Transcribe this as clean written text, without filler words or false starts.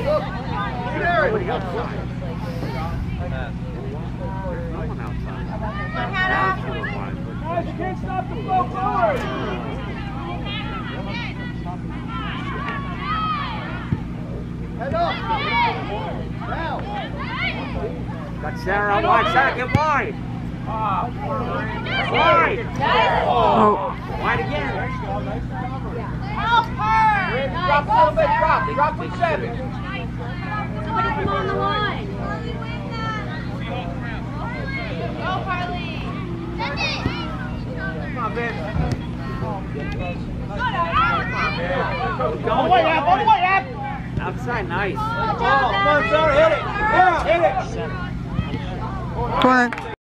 Nobody outside. No one outside. Guys, you can't stop the flow forward. Head up. Now. Got Sarah wide. Sarah, get wide. Wide. Oh. Wide again. Help her. Drop a little bit. Drop with 7. Somebody come on the line. Go, Harley. Send it. Come on, Ben. All the way up, all the way up. Outside, nice. Come on, Sarah, hit it. Yeah, hit it. Corner.